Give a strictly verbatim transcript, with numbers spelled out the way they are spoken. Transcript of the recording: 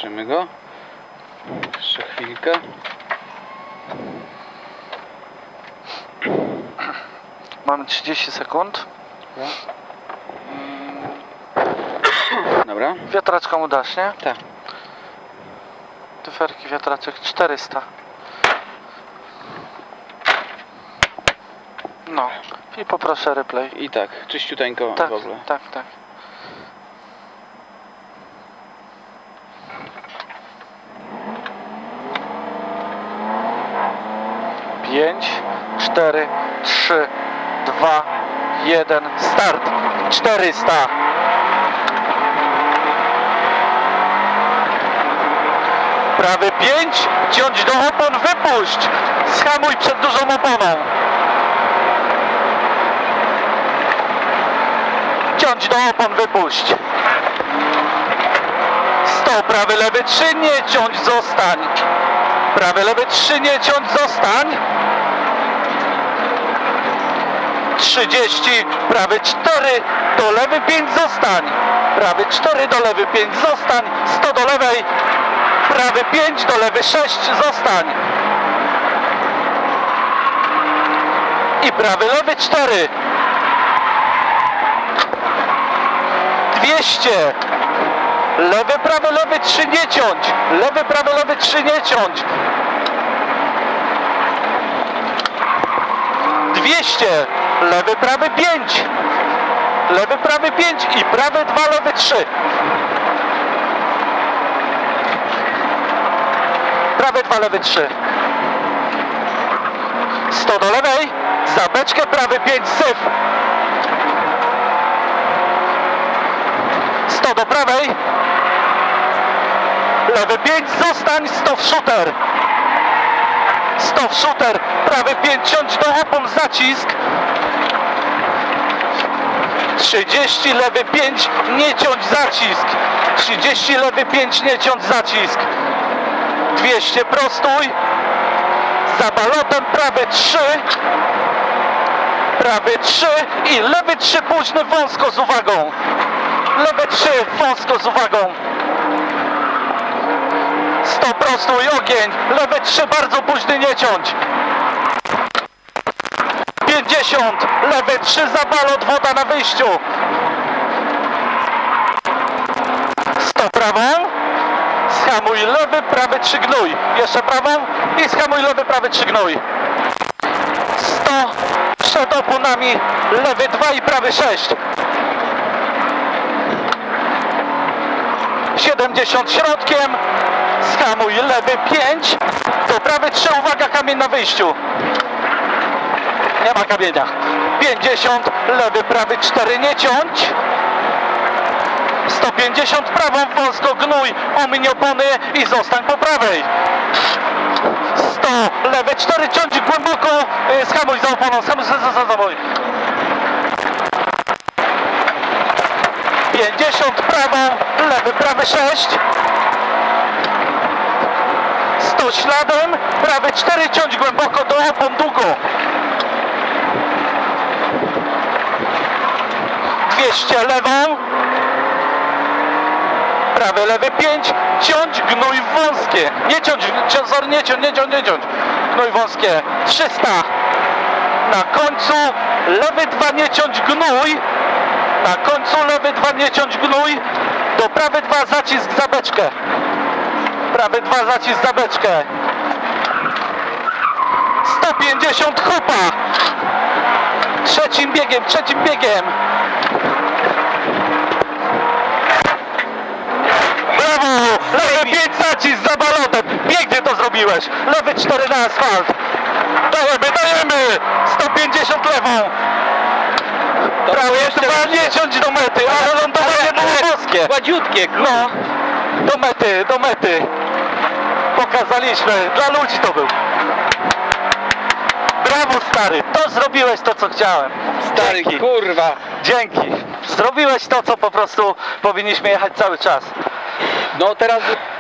Zatrzymy go. Jeszcze chwilkę. Mamy trzydzieści sekund. Dobra. Wiatraczka mu dasz, nie? Tak. Tyferki wiatraczek czterysta. No. I poproszę replay. I tak, czyściuteńko Tak, w ogóle. tak, tak. Pięć, cztery, trzy, dwa, jeden, start. czterysta. Prawy pięć, ciąć do opon, wypuść. Schamuj przed dużą oponą. Ciąć do opon, wypuść. sto, prawy, lewy, trzy, nie ciąć, zostań. Prawy, lewy, trzy, nie ciąć, zostań. trzydzieści, prawy cztery, do lewy pięć, zostań. Prawy cztery, do lewy pięć, zostań. sto do lewej, prawy pięć, do lewy sześć, zostań. I prawy, lewy cztery. dwieście. Lewy, prawy, lewy trzy, nie ciąć. Lewy, prawy, lewy trzy, nie ciąć. dwieście. Lewy, prawy pięć. Lewy, prawy pięć i prawy dwa, lewy trzy. Prawy dwa, lewy trzy. sto do lewej. Za beczkę, prawy pięć, syf. sto do prawej. Lewy pięć, zostań. sto w shooter. sto w shooter. Prawy pięć, ciąć do opon, zacisk. trzydzieści, lewy pięć, nie ciąć, zacisk. trzydzieści, lewy pięć, nie ciąć, zacisk. dwieście, prostuj. Za balotem, prawy trzy. Prawy trzy i lewy trzy, późny, wąsko z uwagą. Lewy trzy, wąsko z uwagą. sto, prostuj, ogień. Lewy trzy, bardzo późny, nie ciąć. pięćdziesiąt, lewy trzy, za balot, woda na wyjściu. sto, prawą. Schamuj lewy, prawy trzy, gnój. Jeszcze prawą i schamuj lewy, prawy trzy, gnój. sto, przed oponami, lewy dwa i prawy sześć. siedemdziesiąt środkiem, schamuj lewy pięć, do prawy trzy, uwaga, kamień na wyjściu. Nie ma kamienia. pięćdziesiąt, lewy, prawy cztery, nie ciąć. sto pięćdziesiąt, prawą, wąsko, gnój, omiń opony i zostań po prawej. sto, lewy cztery, ciąć głęboko, yy, schamuj za oponą, schamuj za, za, za mój. pięćdziesiąt, prawą, lewy, prawy sześć. sto śladem, prawy cztery, ciąć głęboko do opon, długo. dwieście, lewą. Prawy, lewy pięć, ciąć, gnój wąskie. Nie ciąć, sorry, nie ciąć, nie ciąć, nie ciąć. Gnój wąskie. trzysta. Na końcu, lewy dwa, nie ciąć, gnój. Na końcu, lewy dwa, nie ciąć, gnój. Do prawy dwa, zacisk za beczkę. Prawy dwa, zacisk za beczkę. sto pięćdziesiąt, hupa. Trzecim biegiem, trzecim biegiem. Brawo! Lewy pięć, zacisk za balotem. Pięknie to zrobiłeś. Lewy cztery na asfalt. Dajemy, dajemy. sto pięćdziesiąt lewą. Prawie dwa, nie ciąć do mety, ale lądowanie było boskie. Gładziutkie, No, do mety, do mety. Pokazaliśmy, dla ludzi to był. Brawo, stary, to zrobiłeś to, co chciałem. Stary, Dzięki. kurwa. Dzięki. Zrobiłeś to, co po prostu powinniśmy jechać cały czas. No teraz